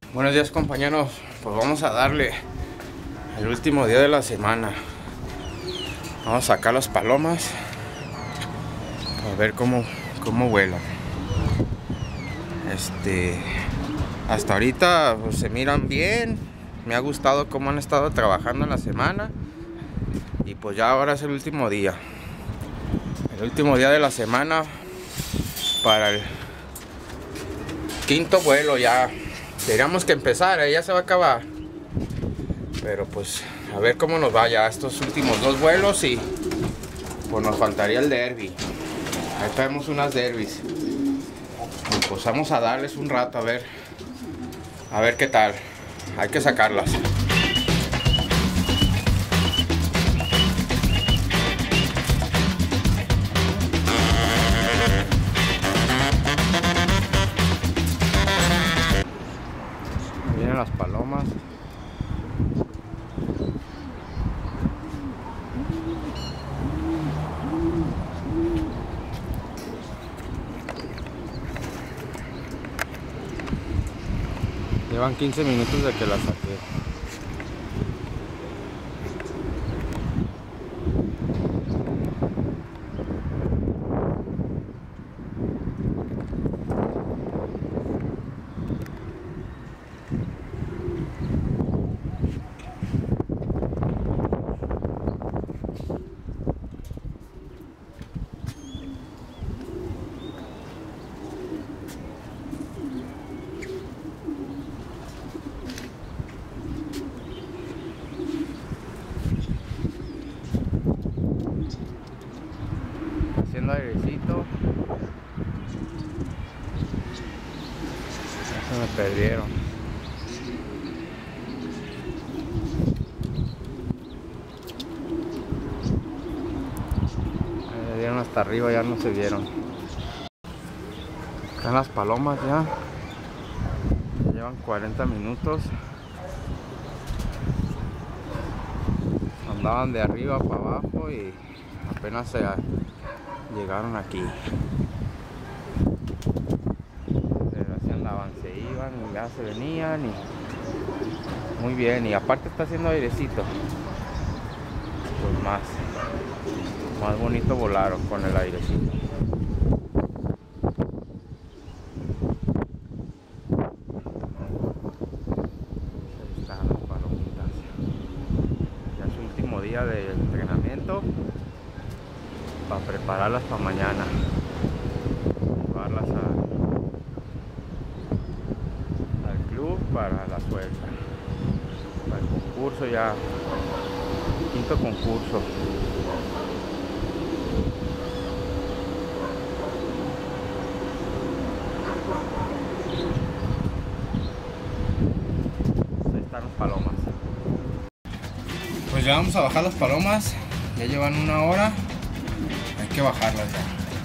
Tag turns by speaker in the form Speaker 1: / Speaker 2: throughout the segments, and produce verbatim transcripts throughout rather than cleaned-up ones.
Speaker 1: Buenos días, compañeros. Pues vamos a darle el último día de la semana. Vamos a sacar las palomas a ver cómo, cómo vuelan. Este, hasta ahorita pues, se miran bien. Me ha gustado cómo han estado trabajando en la semana. Y pues ya ahora es el último día. El último día de la semana para el quinto vuelo ya. Teníamos que empezar, ¿eh? Ya se va a acabar. Pero pues a ver cómo nos va ya estos últimos dos vuelos y pues nos faltaría el derby. Ahí traemos unas derbis. Y pues vamos a darles un rato a ver. A ver qué tal. Hay que sacarlas. Vienen las palomas. Llevan quince minutos de que las saqué. Haciendo airecito. Ya se me perdieron. Ahí le dieron hasta arriba, ya no se vieron. Están las palomas ya. Ya llevan cuarenta minutos. Andaban de arriba para abajo y apenas se llegaron aquí. Pero así andaban, se iban y ya se venían y muy bien. Y aparte está haciendo airecito. Pues más, más bonito volaron con el airecito. Ahí están las palomitas. Ya es su último día de entrenamiento. Para prepararlas para mañana, llevarlas a, al club para la suelta, para el concurso ya, quinto concurso. Ahí están las palomas. Pues ya vamos a bajar las palomas, ya llevan una hora. Hay que bajarlas ya.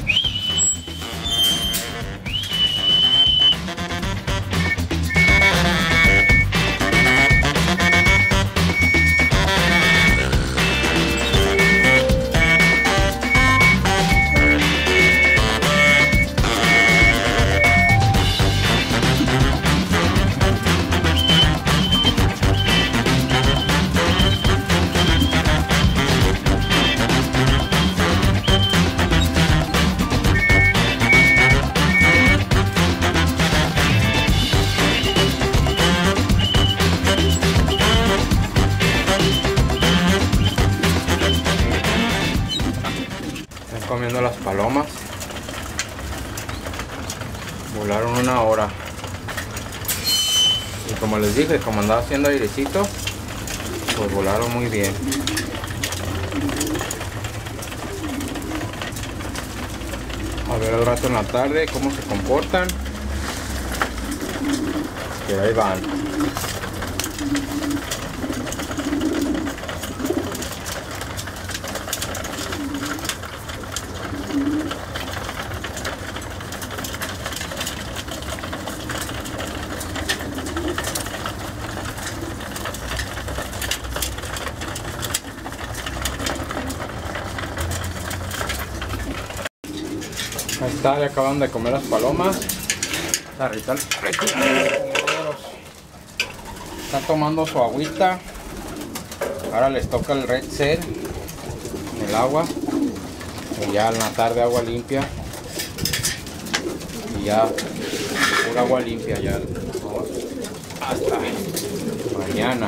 Speaker 1: Comiendo las palomas. Volaron una hora. Y como les dije, como andaba haciendo airecito, pues volaron muy bien. A ver al rato en la tarde cómo se comportan. Pero ahí van. Ahí está, ya acaban de comer las palomas. La rital. están tomando su agüita. Ahora les toca el Red Cell, el agua. Y ya en la tarde agua limpia. Y ya pura agua limpia ya. Hasta mañana.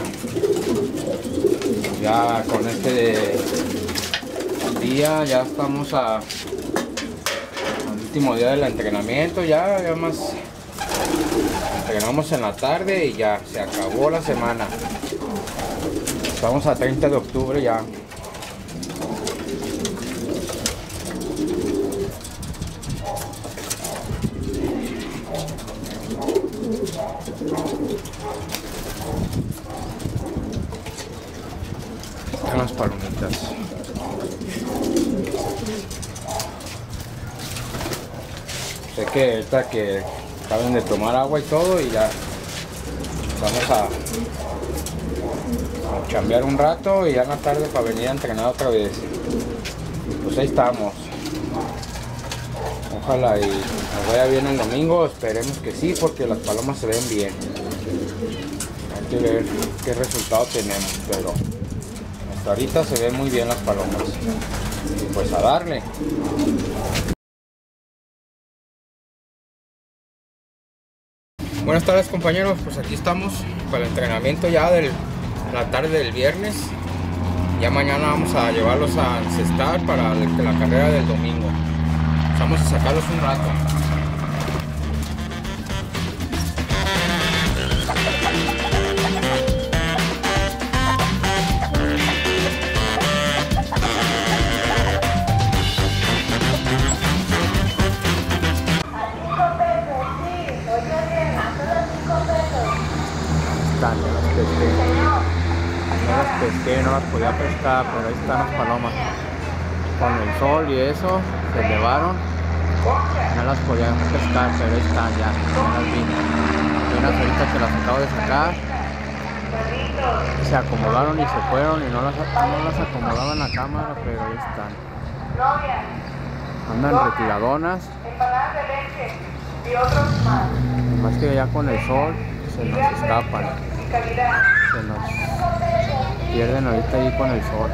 Speaker 1: Ya con este día ya estamos a, al último día del entrenamiento. Ya, ya más entrenamos en la tarde y ya se acabó la semana. Estamos a treinta de octubre ya. Están las palomitas. Sé que ahorita que acaben de tomar agua y todo y ya vamos a, a chambear un rato y ya en la tarde para venir a entrenar otra vez. Pues ahí estamos. Ojalá y nos vaya bien el domingo, esperemos que sí, porque las palomas se ven bien. Hay que ver qué resultado tenemos, pero hasta ahorita se ven muy bien las palomas. Y pues a darle. Buenas tardes, compañeros, pues aquí estamos para el entrenamiento ya de la tarde del viernes. Ya mañana vamos a llevarlos a encestar para la carrera del domingo. Vamos a sacarlos un rato. Están, ya las pesqué. No las pesqué, no las podía pescar, pero ahí están las palomas. Con el sol y eso, se elevaron. No las podían pescar, pero ahí están ya, ya las vi. Apenas ahorita que las acabo de sacar. Se acomodaron y se fueron y no las, no las acomodaba en la cámara, pero ahí están. Andan retiradonas. Más que ya con el sol se nos escapan. Se nos pierden ahorita ahí con el sol.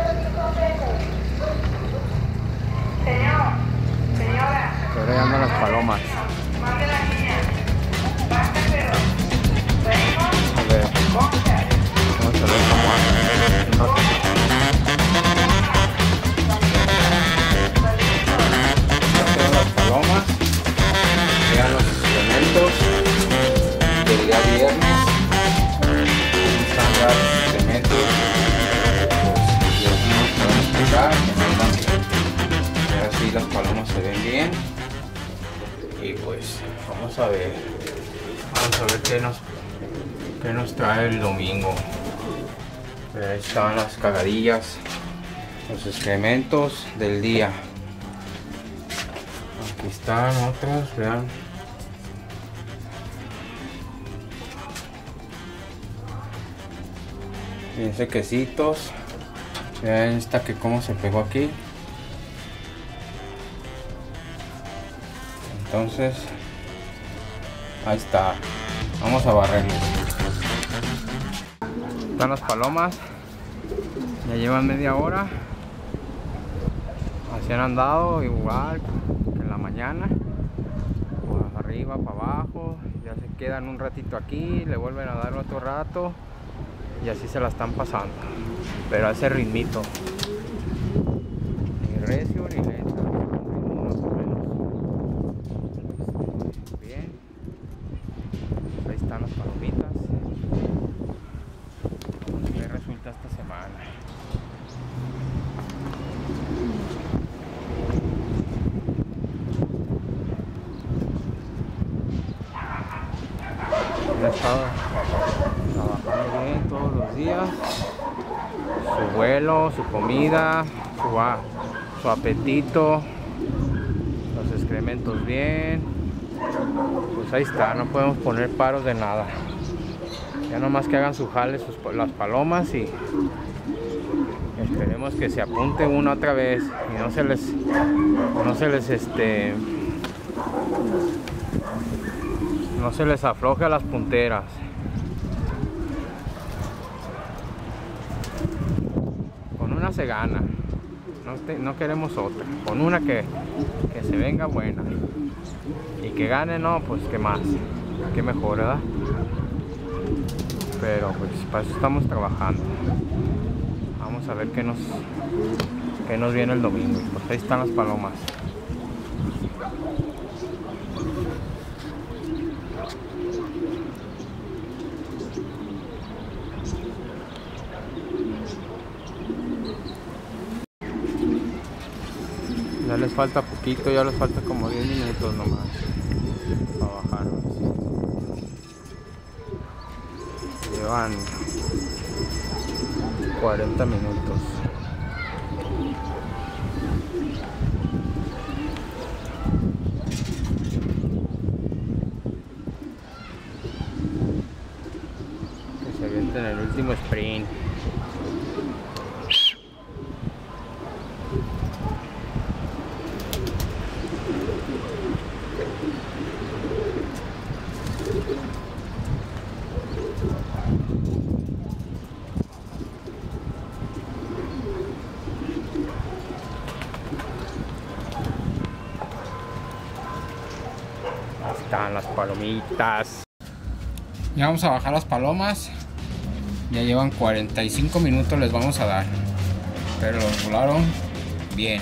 Speaker 1: Ahora ya andan las palomas. A ver, vamos a ver cómo andan. Las palomas, vean los elementos del día viernes. Están los elementos, pues ya no podemos explicar, que no están bien. Ahora sí las palomas se ven bien. Y pues vamos a ver, vamos a ver qué nos, qué nos trae el domingo. Pero ahí están las cagadillas, los excrementos del día. Aquí están otros, vean. Fíjense quesitos. Vean esta que cómo se pegó aquí. Entonces, ahí está. Vamos a barrerlo. Están las palomas. Ya llevan media hora. Así han andado igual que en la mañana. Por arriba, para abajo. Ya se quedan un ratito aquí. Le vuelven a dar otro rato. Y así se la están pasando. Pero a ese ritmito. Ni recio ni lento. Ahí están las palomitas. ¿Qué resulta esta semana? Han estado trabajando bien todos los días. Su vuelo, su comida, su, su apetito, los excrementos bien. Pues ahí está, no podemos poner paros de nada. Ya nomás que hagan su jale sus, las palomas y esperemos que se apunte una otra vez y no se les no se les este no se les afloje a las punteras. se gana. No, te, no queremos otra. Con una que, que se venga buena. Y que gane, no, pues que más. Que mejor, ¿verdad? Pero pues para eso estamos trabajando. Vamos a ver qué nos, qué nos viene el domingo. Pues ahí están las palomas. Ya les falta poquito, ya les falta como diez minutos nomás para bajarlos. Llevan cuarenta minutos. Que se avienten el último sprint. Están las palomitas. Ya vamos a bajar las palomas. Ya llevan cuarenta y cinco minutos, les vamos a dar. Pero los volaron bien.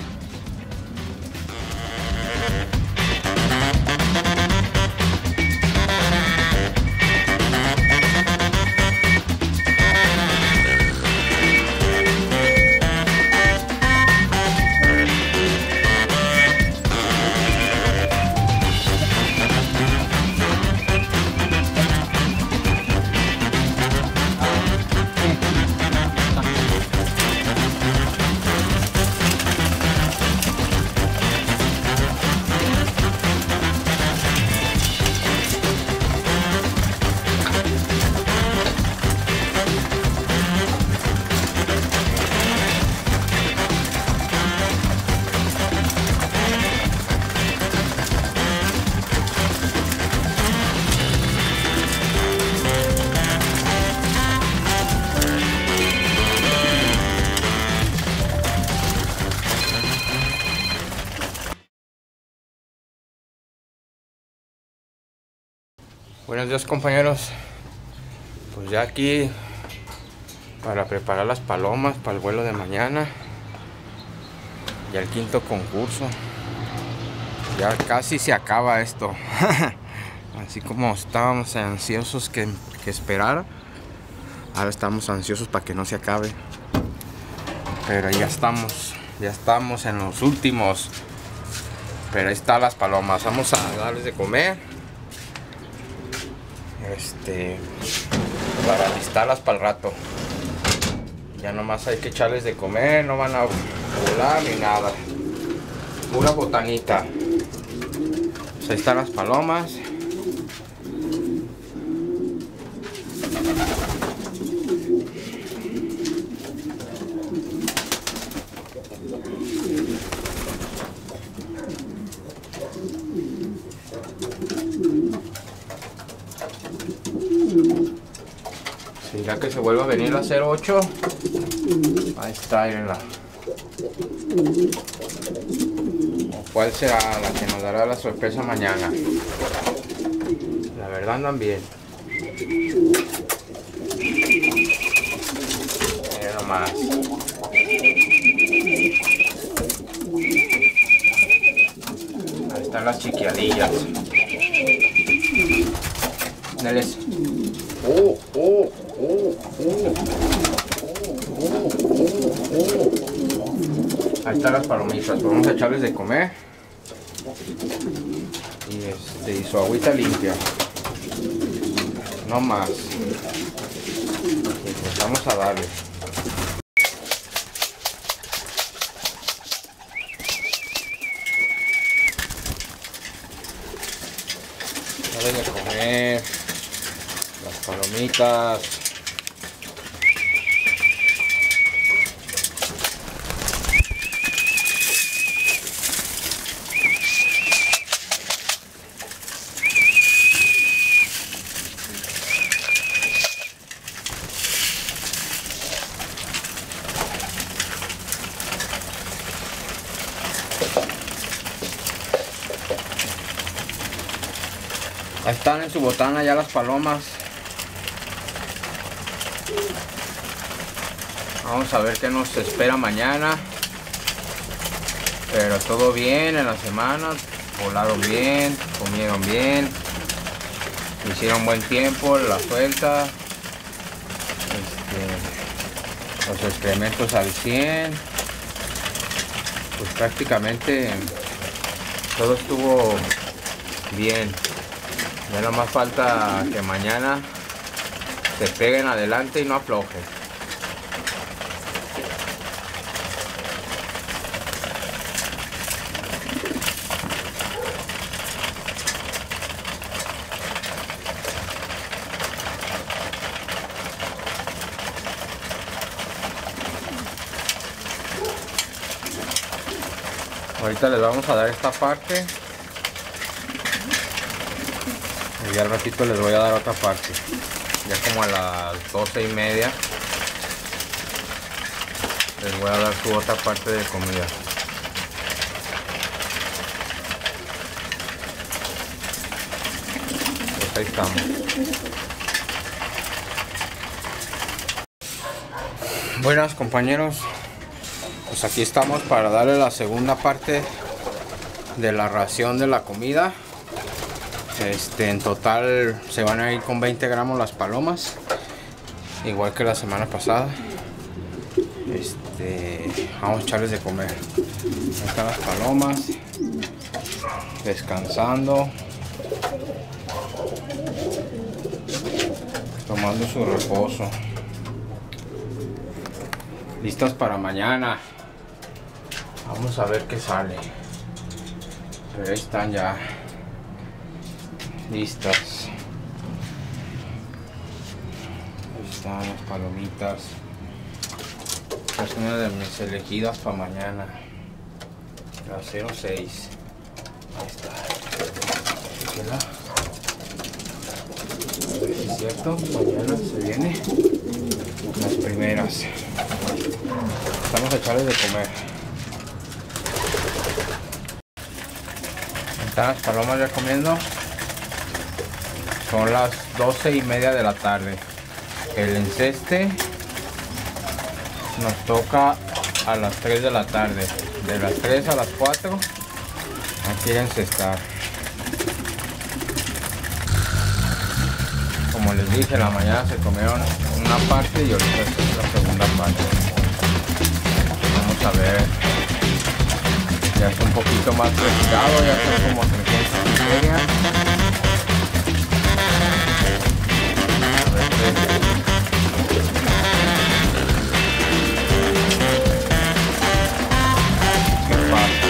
Speaker 1: Buenos días, compañeros. Pues ya aquí para preparar las palomas para el vuelo de mañana. Ya el quinto concurso. Ya casi se acaba esto. Así como estábamos ansiosos que, que esperara, ahora estamos ansiosos para que no se acabe. Pero ya estamos, ya estamos en los últimos. Pero ahí están las palomas. Vamos a darles de comer. Este, para alistarlas para el rato. Ya nomás hay que echarles de comer, no van a volar ni nada. Pura botanita. Pues ahí están las palomas. Si ya que se vuelva a venir a cero ocho, ahí está, la. ¿Cuál será la que nos dará la sorpresa mañana? La verdad andan bien. Miren nomás. Ahí están las chiquiadillas. Deles. Oh, oh, oh, oh. Oh, oh, oh. Ahí están las palomitas. Vamos a echarles de comer. Y, este, y su agüita limpia. No más. Y pues vamos a darle. Dale de comer. Las palomitas. Ahí están en su botana ya las palomas. Vamos a ver qué nos espera mañana. Pero todo bien en la semana. Volaron bien, comieron bien. Hicieron buen tiempo, la suelta. Este, los excrementos al cien. Pues prácticamente todo estuvo bien. Ya no más falta que mañana se peguen adelante y no aflojen. Ahorita les vamos a dar esta parte y al ratito les voy a dar otra parte, ya como a las doce y media les voy a dar su otra parte de comida. Pues ahí estamos. Buenas, compañeros. Pues aquí estamos para darle la segunda parte de la ración de la comida. Este, en total se van a ir con veinte gramos las palomas, igual que la semana pasada. Este, vamos a echarles de comer. Ahí están las palomas descansando, tomando su reposo, listas para mañana. Vamos a ver qué sale. Pero ahí están ya listas. Ahí están las palomitas. Esta es una de mis elegidas para mañana. La cero seis. Ahí está. ¿Queda? A ver si es cierto. Mañana se viene las primeras. Vamos a echarles de comer. Están las palomas ya comiendo. Son las doce y media de la tarde. El enceste nos toca a las tres de la tarde. De las tres a las cuatro hay que encestar. Como les dije, en la mañana se comieron una parte y ahorita es la segunda parte. Vamos a ver. Ya es un poquito más retirado, ya son como trescientas bacterias. A ver qué. ¿Qué pasa?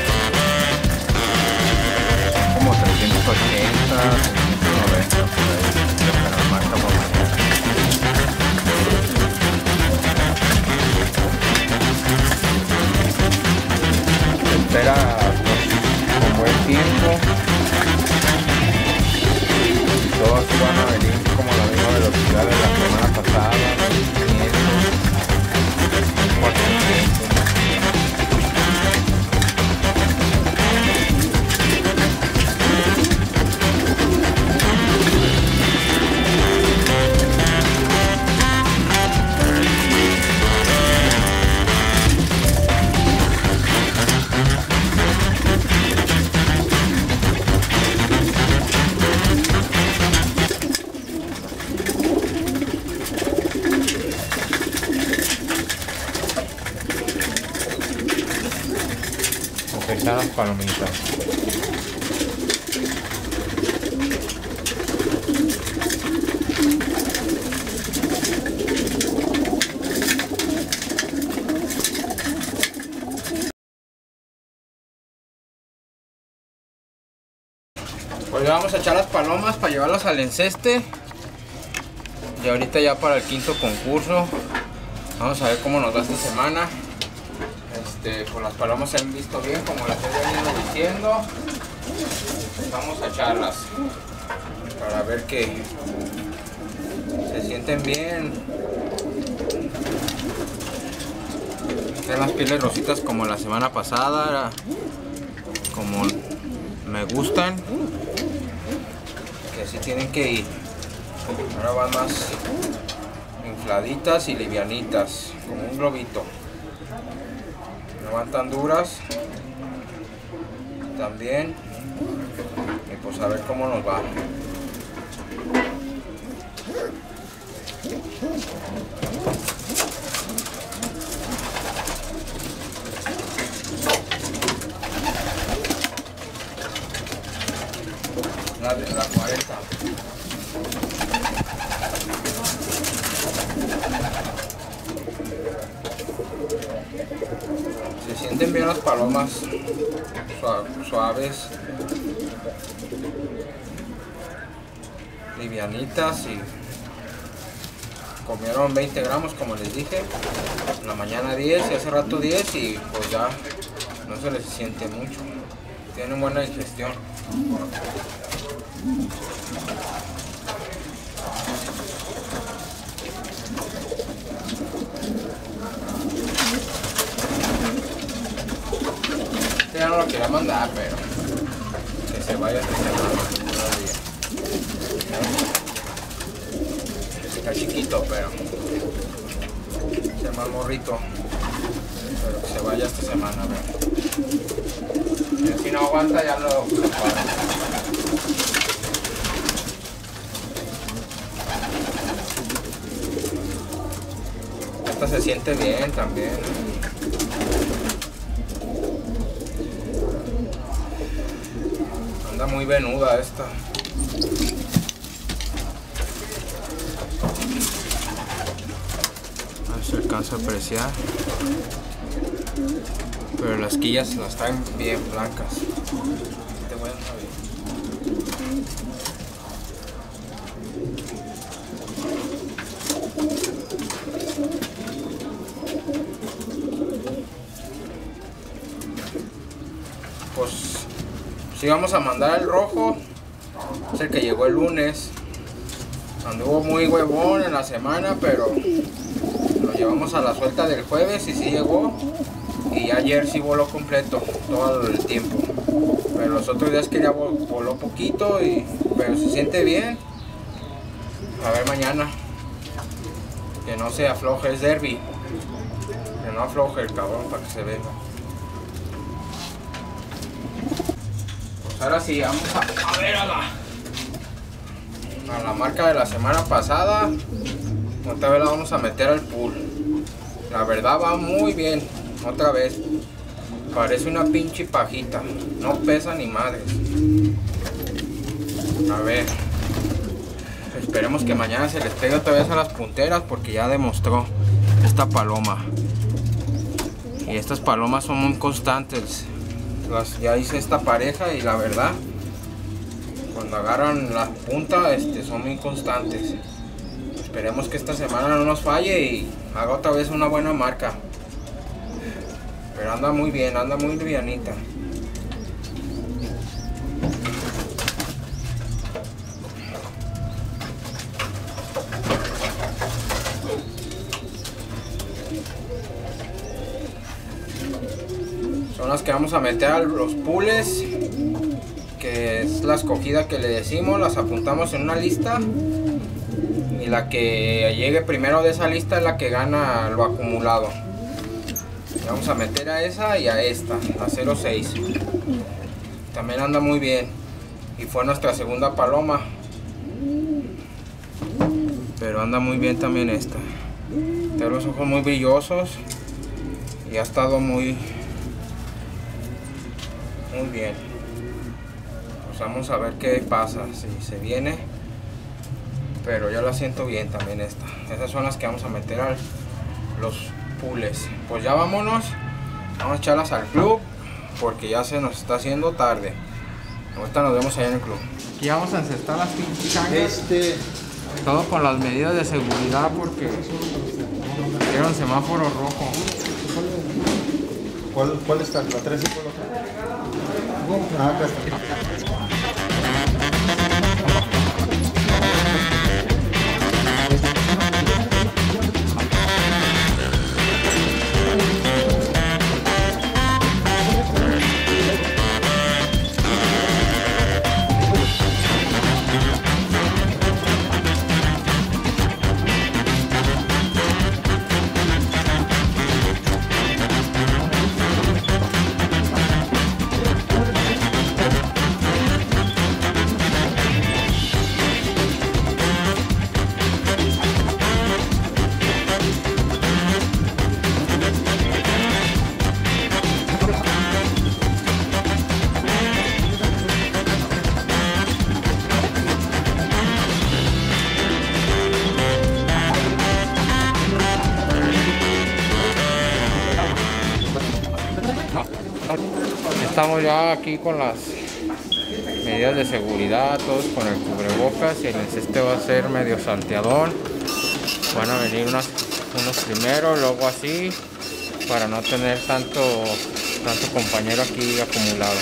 Speaker 1: Son como trescientos ochenta, trescientos noventa, por ahí. Pero más como mañana. Espera con buen tiempo y todos van a venir como la misma velocidad de la semana pasada, quinientos, cuatrocientos. Están las palomitas. Pues ya vamos a echar las palomas para llevarlas al enceste. Y ahorita ya para el quinto concurso. Vamos a ver cómo nos va esta semana. Este, pues las palomas se han visto bien, como las he venido diciendo. Vamos a echarlas para ver que se sienten bien. Tienen las pieles rositas como la semana pasada, como me gustan, que así tienen que ir. Ahora van más infladitas y livianitas, como un globito. No van tan duras también. Y pues a ver cómo nos va. La de la cuarenta. Se sienten bien las palomas, suaves, livianitas, y comieron veinte gramos como les dije, en la mañana diez y hace rato diez, y pues ya no se les siente mucho, tienen buena digestión. Ya no lo quería mandar, pero que se vaya esta semana todavía. Está chiquito, pero es más morrito, pero que se vaya esta semana, a ver. Y si no aguanta ya lo paro. Esta se siente bien también. Anda muy venuda esta. A ver si alcanza a apreciar. Pero las quillas las están bien blancas. Te voy a ver. Pues sí, vamos a mandar el rojo, es el que llegó el lunes. Anduvo muy huevón en la semana, pero lo llevamos a la suelta del jueves y sí llegó. Y ayer sí voló completo todo el tiempo, pero los otros días que ya voló poquito, y, pero se siente bien. A ver mañana, que no se afloje, es derby, que no afloje el cabrón para que se vea. Pues ahora sí, vamos a, a ver a la, a la marca de la semana pasada. Otra vez la vamos a meter al pool. La verdad va muy bien. Otra vez, parece una pinche pajita, no pesa ni madres. A ver, esperemos que mañana se les pegue otra vez a las punteras, porque ya demostró esta paloma. Y estas palomas son muy constantes. Las, ya hice esta pareja y la verdad, cuando agarran la punta, este, son muy constantes. Esperemos que esta semana no nos falle y haga otra vez una buena marca. Pero anda muy bien, anda muy livianita. Son las que vamos a meter a los pools, que es la escogida que le decimos, las apuntamos en una lista. Y la que llegue primero de esa lista es la que gana lo acumulado. Vamos a meter a esa y a esta, a cero seis. También anda muy bien. Y fue nuestra segunda paloma. Pero anda muy bien también esta. Tiene los ojos muy brillosos. Y ha estado muy, muy bien. Pues vamos a ver qué pasa, si se viene. Pero yo la siento bien también esta. Esas son las que vamos a meter a los pools. Pues ya vámonos, vamos a echarlas al club porque ya se nos está haciendo tarde. Ahorita nos vemos allá en el club. Aquí vamos a encestar las pinches changas. Este... Todo con las medidas de seguridad porque quiero un semáforo rojo.
Speaker 2: ¿Cuál, cuál está? ¿La trece y cuál otra? Ah, acá está.
Speaker 1: estamos ya aquí con las medidas de seguridad, todos con el cubrebocas, y el enceste va a ser medio salteador. Van a venir unas, unos primero, luego así, para no tener tanto, tanto compañero aquí acumulado.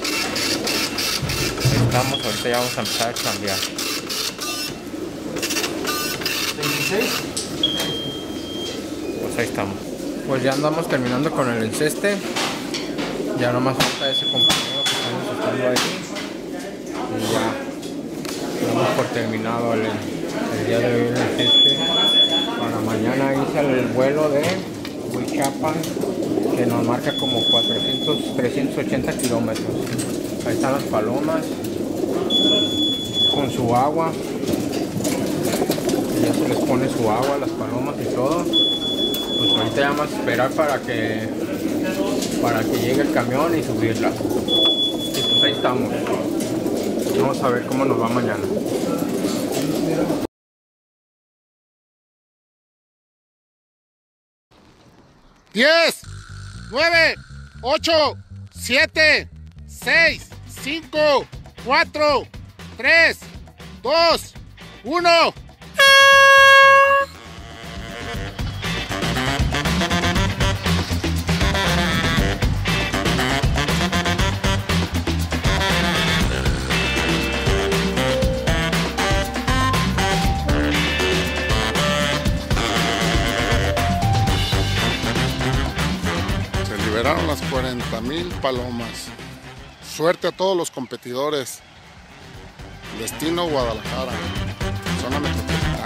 Speaker 1: Ahí estamos, ahorita ya vamos a empezar a cambiar. ¿veintiséis? Pues ahí estamos. Pues ya andamos terminando con el enceste. Ya nomás falta ese compañero que estamos usando ahí. Y ya damos por terminado el, el día de hoy el enceste. Para mañana hice el vuelo de Huichapan, que nos marca como cuatrocientos, trescientos ochenta kilómetros. Ahí están las palomas con su agua. Ya se les pone su agua a las palomas y todo. Pues ahorita ya vamos a esperar para que para que llegue el camión y subirla. Y pues ahí estamos. Vamos a ver cómo nos va mañana.
Speaker 3: diez, nueve, ocho, siete, seis, cinco, cuatro, tres, dos, uno. Liberaron las cuarenta mil palomas. Suerte a todos los competidores. Destino Guadalajara, zona metropolitana.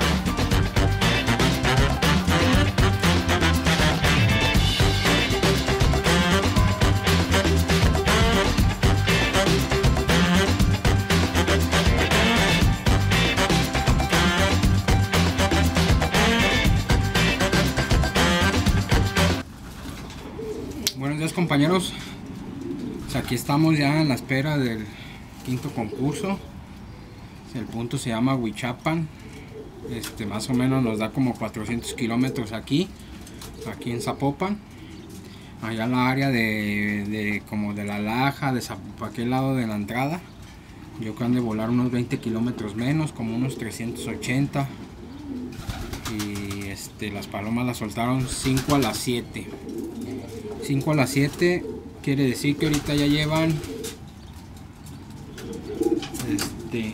Speaker 1: Buenos días, compañeros. Pues aquí estamos ya en la espera del quinto concurso. El punto se llama Huichapan. Este, más o menos nos da como cuatrocientos kilómetros aquí, aquí en Zapopan. Allá en la área de, de como de la Laja, de Zapopan, aquel lado de la entrada. Yo creo que han de volar unos veinte kilómetros menos, como unos trescientos ochenta. Y este, las palomas las soltaron cinco a las siete. cinco a las siete quiere decir que ahorita ya llevan este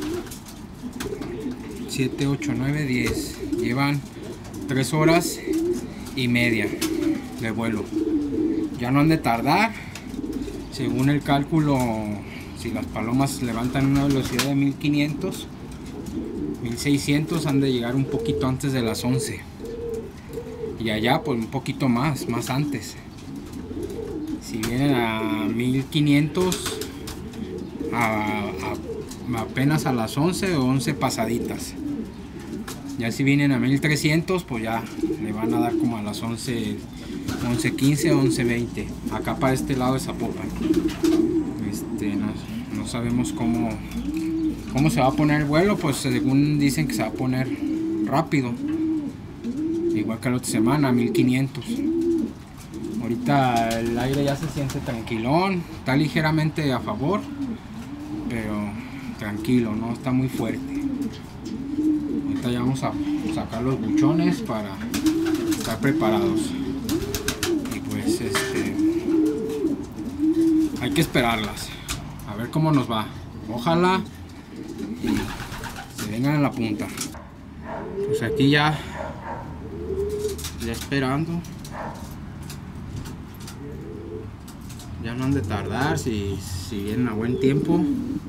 Speaker 1: siete, ocho, nueve, diez, llevan tres horas y media de vuelo. Ya no han de tardar, según el cálculo. Si las palomas levantan una velocidad de mil quinientos, mil seiscientos, han de llegar un poquito antes de las once, y allá pues un poquito más, más antes. Si vienen a mil quinientos, a, a, apenas a las once o once pasaditas. Ya si vienen a mil trescientos, pues ya le van a dar como a las once, once quince, once veinte. Acá para este lado de Zapopan. Este, no, no sabemos cómo, cómo se va a poner el vuelo, pues según dicen que se va a poner rápido. Igual que la otra semana, mil quinientos. Ahorita el aire ya se siente tranquilón, está ligeramente a favor, pero tranquilo, no está muy fuerte. Ahorita ya vamos a sacar los buchones para estar preparados. Y pues este hay que esperarlas, a ver cómo nos va. Ojalá y se vengan a la punta. Pues aquí ya, ya esperando. Ya no han de tardar si, si vienen a buen tiempo.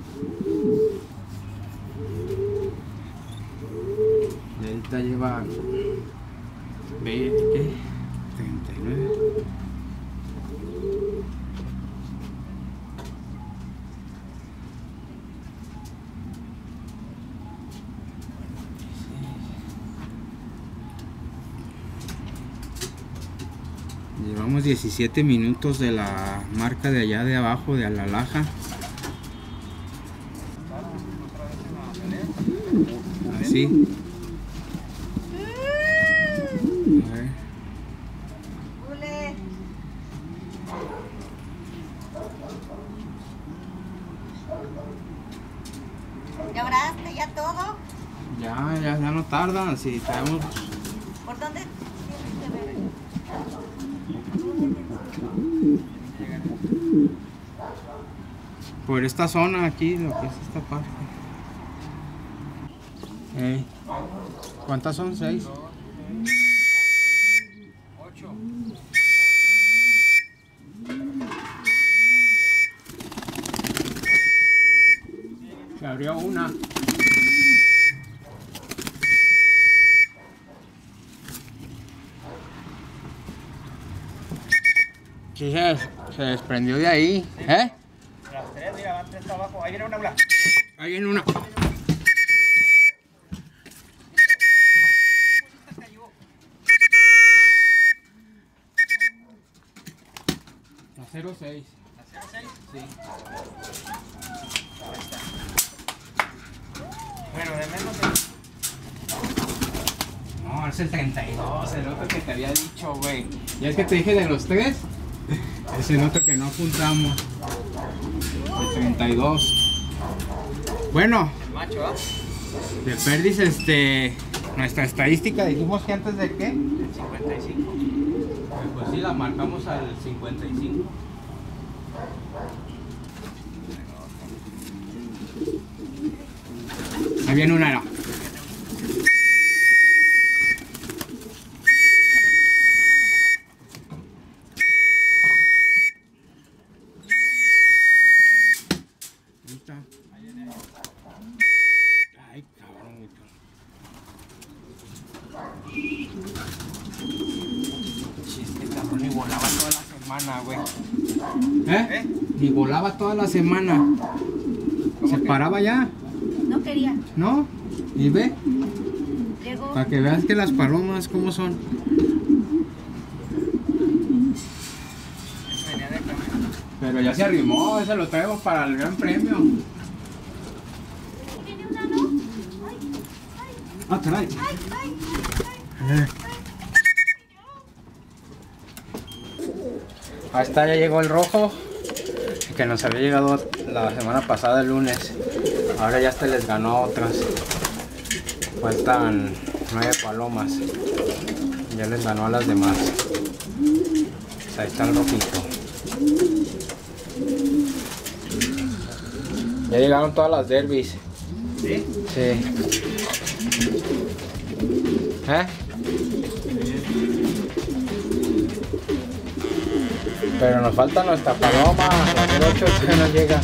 Speaker 1: Delta lleva veinte, treinta y nueve. Llevamos diecisiete minutos de la marca de allá de abajo de La Laja. Así. A ver. ya no tardan, si traemos...
Speaker 4: ¿Por dónde?
Speaker 1: Por esta zona aquí, lo que es esta parte. Ey. ¿Cuántas son? ¿Seis? Ocho. Se abrió una. Sí, se, se desprendió de ahí. ¿Eh?
Speaker 2: Las tres, mira, van tres para abajo. Ahí viene una, una.
Speaker 1: Ahí viene una. La cero seis.
Speaker 2: ¿La cero seis?
Speaker 1: Sí.
Speaker 2: Bueno, de menos de...
Speaker 1: No, es el treinta y dos, el otro que te había dicho, güey. Ya es que te dije de los tres. Es el otro que no apuntamos. El treinta y dos. Bueno.
Speaker 2: El macho, ¿ah?
Speaker 1: De Perdis, este... nuestra estadística, dijimos que antes de qué?
Speaker 2: El cincuenta y cinco.
Speaker 1: Pues sí, la marcamos al cincuenta y cinco. Ahí viene una era. Ahí está. Ay, cabrón. Chiste, cabrón, ni volaba toda la semana, güey. ¿Eh?
Speaker 2: ¿Eh?
Speaker 1: Ni volaba toda la semana. Se
Speaker 2: que?
Speaker 1: paraba ya,
Speaker 4: No quería.
Speaker 1: ¿no? Y ve,
Speaker 4: Llegó.
Speaker 1: para que veas que las palomas cómo son.
Speaker 2: Venía de acá.
Speaker 1: Pero ya se arrimó, ese lo traigo para el gran premio.
Speaker 4: ¿Tiene una, no? Ay, ay,
Speaker 1: Ah, trae.
Speaker 4: ay, ay,
Speaker 1: Eh. Ahí está, ya llegó el rojo, que nos había llegado la semana pasada el lunes. Ahora ya se les ganó otras. Faltan nueve palomas. Ya les ganó a las demás. Pues ahí está el rojito. Ya llegaron todas las derbis.
Speaker 2: ¿Sí?
Speaker 1: Sí. ¿Eh? Pero nos falta nuestra paloma, la cero ocho que no llega.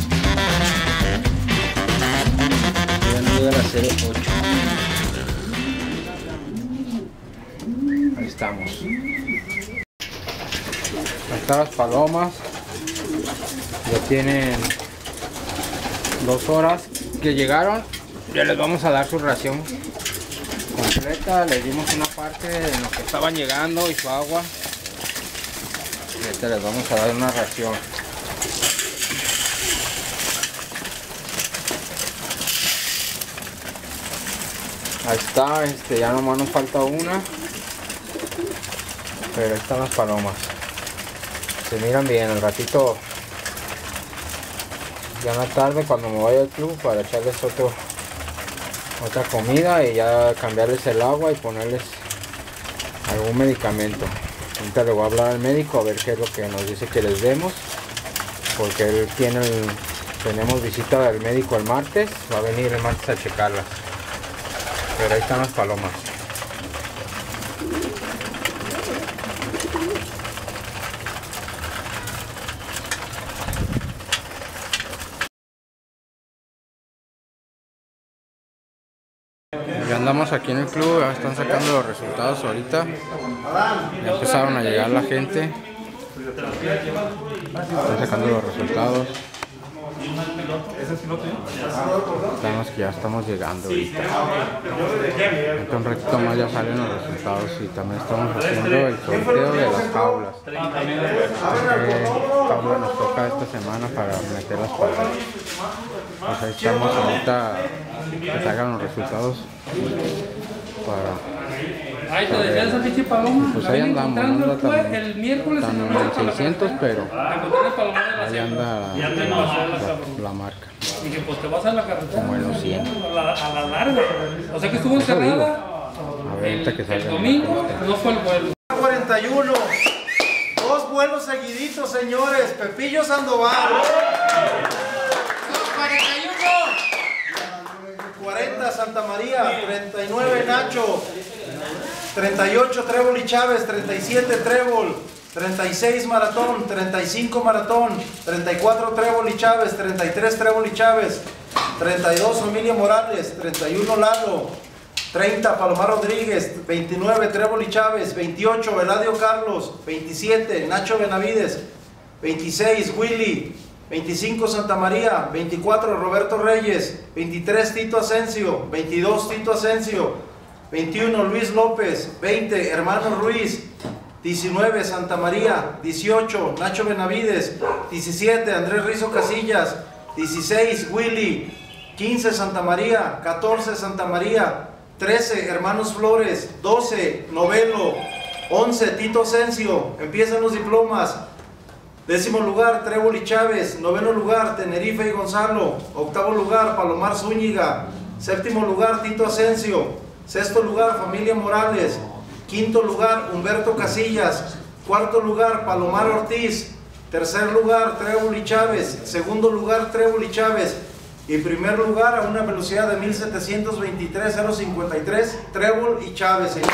Speaker 1: Ya no llega la cero ocho. Ahí estamos. Ahí están las palomas. Ya tienen dos horas que llegaron. Ya les vamos a dar su ración completa. Les dimos una parte de lo que estaban llegando y su agua. Y ahorita les vamos a dar una ración. Ahí está, este, ya nomás nos falta una. Pero ahí están las palomas. Se miran bien, al ratito, ya en la tarde cuando me vaya al club, para echarles otro, otra comida y ya cambiarles el agua y ponerles algún medicamento. Ahorita le voy a hablar al médico a ver qué es lo que nos dice que les demos, porque él tiene el, tenemos visita del médico el martes, va a venir el martes a checarlas. Pero ahí están las palomas. Ya andamos aquí en el club, ya están sacando los resultados ahorita. Ya empezaron a llegar la gente. Están sacando los resultados. Estamos que ya estamos llegando ahorita. Ahorita un ratito más ya salen los resultados y también estamos haciendo el sorteo de las jaulas. ¿Qué jaula nos toca esta semana para meter las palomas? Pues ahí estamos ahorita que salgan los resultados para...
Speaker 5: Ay, te decía esa pinche paloma.
Speaker 1: Pues ahí andamos, no anda tan,
Speaker 5: el miércoles
Speaker 1: tan en el seiscientos, pero ahí anda la, la, la marca.
Speaker 5: Dije, pues te vas a la carretera.
Speaker 1: Como en los cien.
Speaker 5: A la, a la larga. O sea que estuvo
Speaker 1: Eso
Speaker 5: encerrada
Speaker 1: Ahorita que
Speaker 5: El,
Speaker 1: salga
Speaker 5: el
Speaker 1: el
Speaker 5: domingo no fue el vuelo.
Speaker 2: cuarenta y uno. Dos vuelos seguiditos, señores. Pepillo Sandoval.
Speaker 1: cuarenta y uno.
Speaker 2: cuarenta Santa María. treinta y nueve Nacho. treinta y ocho Trébol y Chávez. treinta y siete Trébol. treinta y seis Maratón. treinta y cinco Maratón. treinta y cuatro Trébol y Chávez. treinta y tres Trébol y Chávez. treinta y dos Familia Morales. treinta y uno Lalo. treinta Palomar Rodríguez. veintinueve Trébol y Chávez. veintiocho Veladio Carlos. veintisiete Nacho Benavides. veintiséis Willy. veinticinco Santa María. veinticuatro Roberto Reyes. veintitrés Tito Asensio. veintidós Tito Asensio. veintiuno Luis López. veinte Hermano Ruiz. diecinueve Santa María. dieciocho Nacho Benavides. diecisiete Andrés Rizo Casillas. dieciséis Willy. quince Santa María. catorce Santa María. trece Hermanos Flores. doce Novelo. once Tito Asensio. Empiezan los diplomas. Décimo lugar Trébol y Chávez. Noveno lugar Tenerife y Gonzalo. Octavo lugar Palomar Zúñiga. Séptimo lugar Tito Asensio. Sexto lugar Familia Morales. Quinto lugar Humberto Casillas. Cuarto lugar Palomar Ortiz. Tercer lugar Trébol y Chávez. Segundo lugar Trébol y Chávez. Y primer lugar a una velocidad de mil setecientos veintitrés punto cero cincuenta y tres Trébol y Chávez, señores.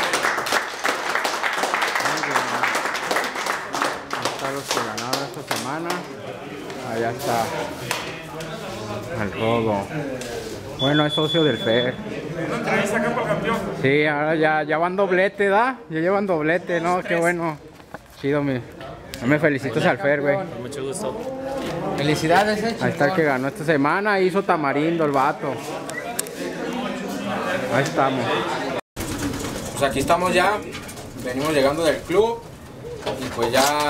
Speaker 1: Está los que ganaron esta semana. Allá está al rodo. Bueno, es socio del Fer.
Speaker 6: ¿Una entrevista acá para el campeón?
Speaker 1: Sí, ahora ya, ya van doblete, ¿da? Ya llevan doblete, ¿no? Qué bueno. Chido, me, me felicitas al Fer, güey.
Speaker 6: Mucho gusto.
Speaker 1: Felicidades, eh. Ahí está el que ganó esta semana. Hizo tamarindo el vato. Ahí estamos. Pues aquí estamos ya. Venimos llegando del club. Y pues ya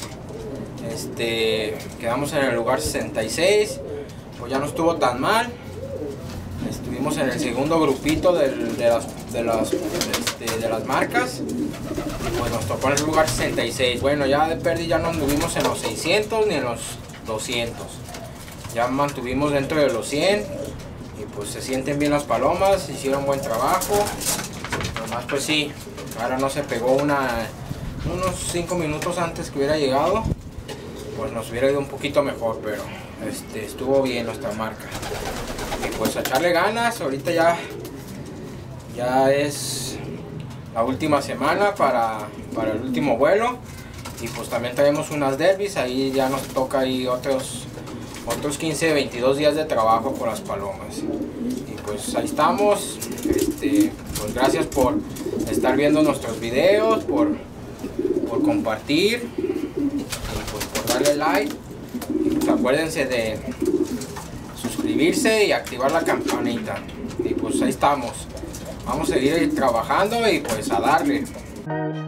Speaker 1: este, quedamos en el lugar sesenta y seis. Pues ya no estuvo tan mal. Estuvimos en el segundo grupito del, de, las, de, las, este, de las marcas. Pues nos tocó en el lugar sesenta y seis. Bueno, ya de pérdida ya no anduvimos en los seiscientos ni en los doscientos. Ya mantuvimos dentro de los cien. Y pues se sienten bien las palomas. Hicieron buen trabajo. Nomás pues sí, ahora no se pegó una, unos cinco minutos antes que hubiera llegado. Pues nos hubiera ido un poquito mejor, pero este, estuvo bien nuestra marca. Y pues a echarle ganas. Ahorita ya, ya es la última semana para, para el último vuelo. Y pues también tenemos unas derbis, ahí ya nos toca ahí otros, otros quince, veintidós días de trabajo con las palomas. Y pues ahí estamos, este, pues gracias por estar viendo nuestros videos, por, por compartir, y pues por darle like. Y pues acuérdense de suscribirse y activar la campanita. Y pues ahí estamos, vamos a seguir trabajando y pues a darle.